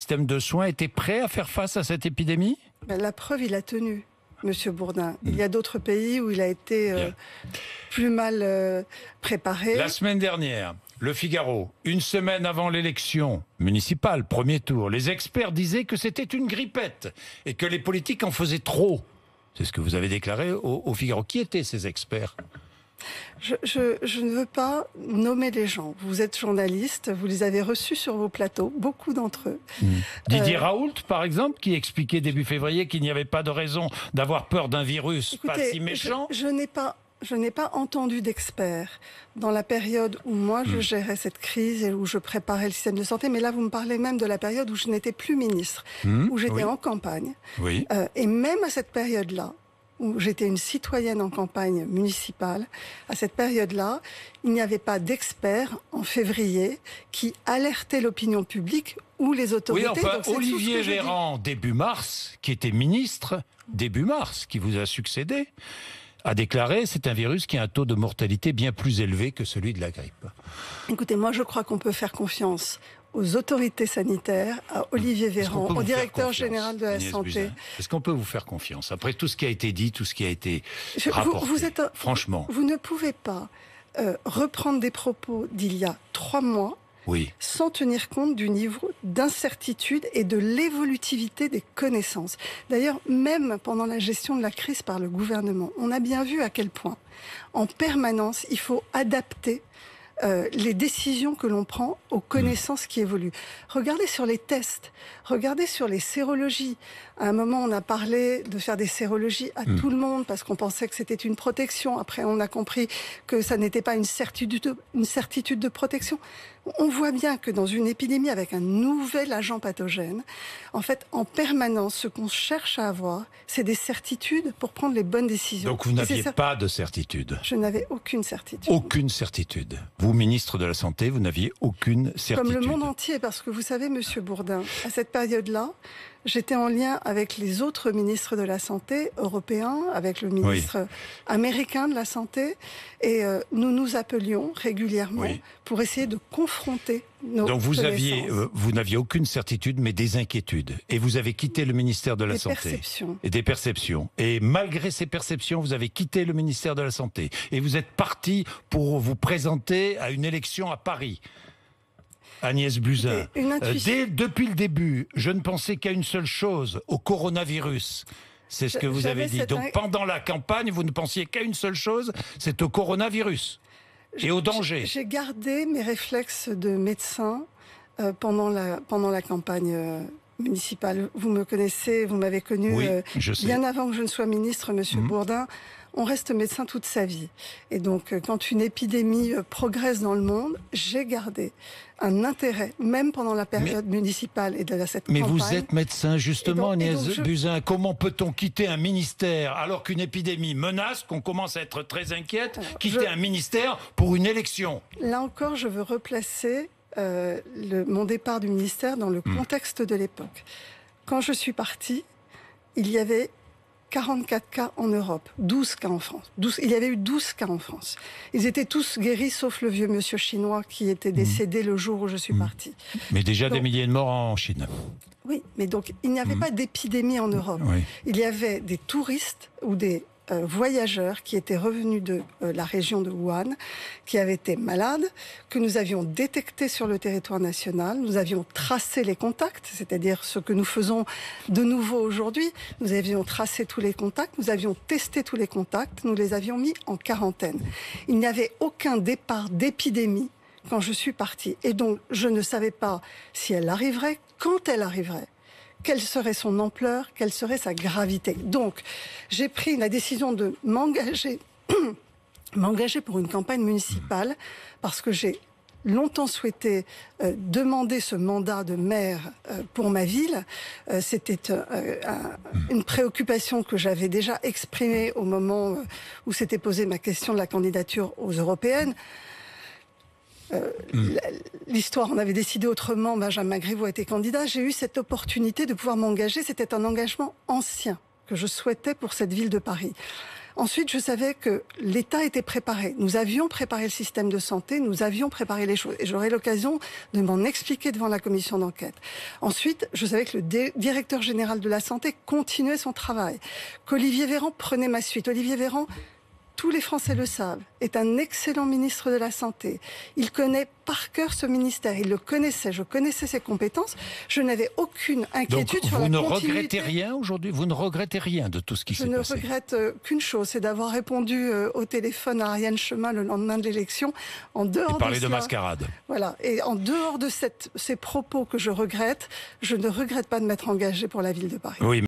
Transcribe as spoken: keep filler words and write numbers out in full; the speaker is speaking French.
système de soins était prêt à faire face à cette épidémie? Ben, la preuve, il a tenu, Monsieur Bourdin. Il y a d'autres pays où il a été euh, plus mal euh, préparé. La semaine dernière, Le Figaro, une semaine avant l'élection municipale, premier tour, les experts disaient que c'était une grippette et que les politiques en faisaient trop. C'est ce que vous avez déclaré au, au Figaro. Qui étaient ces experts? Je, je, je ne veux pas nommer les gens. Vous êtes journaliste, vous les avez reçus sur vos plateaux, beaucoup d'entre eux. Mmh. Didier euh, Raoult, par exemple, qui expliquait début février qu'il n'y avait pas de raison d'avoir peur d'un virus écoutez, pas si méchant. Je, je n'ai pas... Je n'ai pas entendu d'experts dans la période où moi je mmh. gérais cette crise et où je préparais le système de santé. Mais là, vous me parlez même de la période où je n'étais plus ministre, mmh. où j'étais oui. en campagne. Oui. Euh, et même à cette période-là, où j'étais une citoyenne en campagne municipale, à cette période-là, il n'y avait pas d'experts en février qui alertaient l'opinion publique ou les autorités. Oui, enfin, donc Olivier Véran, début mars, qui était ministre, début mars, qui vous a succédé, a déclaré c'est un virus qui a un taux de mortalité bien plus élevé que celui de la grippe. Écoutez, moi je crois qu'on peut faire confiance aux autorités sanitaires, à Olivier Véran, au directeur général de la Agnès santé. Buzyn, est-ce qu'on peut vous faire confiance après tout ce qui a été dit, tout ce qui a été je, rapporté? Vous, vous êtes un, franchement, vous, vous ne pouvez pas euh, reprendre des propos d'il y a trois mois. Oui. Sans tenir compte du niveau d'incertitude et de l'évolutivité des connaissances. D'ailleurs, même pendant la gestion de la crise par le gouvernement, on a bien vu à quel point, en permanence, il faut adapter euh, les décisions que l'on prend aux connaissances mmh. qui évoluent. Regardez sur les tests, regardez sur les sérologies. À un moment, on a parlé de faire des sérologies à mmh. tout le monde parce qu'on pensait que c'était une protection. Après, on a compris que ça n'était pas une certitude, une certitude de protection. On voit bien que dans une épidémie avec un nouvel agent pathogène, en fait, en permanence, ce qu'on cherche à avoir, c'est des certitudes pour prendre les bonnes décisions. Donc vous n'aviez cer- pas de certitude? Je n'avais aucune certitude. Aucune certitude. Vous, ministre de la Santé, vous n'aviez aucune certitude. Comme le monde entier, parce que vous savez, Monsieur Bourdin, à cette période-là, j'étais en lien avec les autres ministres de la Santé européens, avec le ministre oui. américain de la Santé, et euh, nous nous appelions régulièrement oui. pour essayer de confronter nos Donc vous connaissances. aviez, euh, vous n'aviez aucune certitude, mais des inquiétudes. Et vous avez quitté le ministère de la des Santé. Perceptions. Et des perceptions. Et malgré ces perceptions, vous avez quitté le ministère de la Santé. Et vous êtes parti pour vous présenter à une élection à Paris. Agnès Buzyn, euh, dès, depuis le début, je ne pensais qu'à une seule chose, au coronavirus. C'est ce que vous avez dit. Donc pendant la campagne, vous ne pensiez qu'à une seule chose, c'est au coronavirus et au danger. J'ai gardé mes réflexes de médecin euh, pendant, la, pendant la campagne euh, municipale. Vous me connaissez, vous m'avez connu oui, euh, je sais. bien avant que je ne sois ministre, Monsieur mmh. Bourdin. On reste médecin toute sa vie. Et donc, quand une épidémie progresse dans le monde, j'ai gardé un intérêt, même pendant la période mais, municipale et de la, cette mais campagne. Mais vous êtes médecin, justement, donc, Agnès je... Buzyn. Comment peut-on quitter un ministère alors qu'une épidémie menace, qu'on commence à être très inquiète, alors, quitter je... un ministère pour une élection? Là encore, je veux replacer euh, le, mon départ du ministère dans le mmh. contexte de l'époque. Quand je suis partie, il y avait quarante-quatre cas en Europe, douze cas en France. douze, il y avait eu douze cas en France. Ils étaient tous guéris, sauf le vieux monsieur chinois qui était décédé mmh. le jour où je suis mmh. partie. Mais déjà donc, des milliers de morts en Chine. Oui, mais donc il n'y avait mmh. pas d'épidémie en Europe. Oui. Il y avait des touristes ou des euh, voyageurs qui étaient revenus de euh, la région de Wuhan, qui avaient été malades, que nous avions détectés sur le territoire national. Nous avions tracé les contacts, c'est-à-dire ce que nous faisons de nouveau aujourd'hui. Nous avions tracé tous les contacts, nous avions testé tous les contacts, nous les avions mis en quarantaine. Il n'y avait aucun départ d'épidémie quand je suis partie. Et donc, je ne savais pas si elle arriverait, quand elle arriverait. Quelle serait son ampleur, quelle serait sa gravité. Donc, j'ai pris la décision de m'engager, m'engager pour une campagne municipale, parce que j'ai longtemps souhaité euh, demander ce mandat de maire euh, pour ma ville. Euh, c'était euh, un, une préoccupation que j'avais déjà exprimée au moment où s'était posée ma question de la candidature aux européennes. Euh, mmh. L'histoire, on avait décidé autrement, Benjamin Griveaux était candidat, j'ai eu cette opportunité de pouvoir m'engager, c'était un engagement ancien que je souhaitais pour cette ville de Paris. Ensuite, je savais que l'État était préparé. Nous avions préparé le système de santé, nous avions préparé les choses. Et j'aurai l'occasion de m'en expliquer devant la commission d'enquête. Ensuite, je savais que le directeur général de la santé continuait son travail, qu'Olivier Véran prenait ma suite. Olivier Véran, tous les Français le savent, est un excellent ministre de la Santé. Il connaît par cœur ce ministère. Il le connaissait, je connaissais ses compétences. Je n'avais aucune inquiétude Donc, sur la continuité. Vous ne regrettez rien aujourd'hui? Vous ne regrettez rien de tout ce qui s'est passé? Je ne regrette euh, qu'une chose, c'est d'avoir répondu euh, au téléphone à Ariane Chemin le lendemain de l'élection. En dehors Et parler de, de cela, mascarade. Voilà. Et en dehors de cette, ces propos que je regrette, je ne regrette pas de m'être engagée pour la ville de Paris. Oui.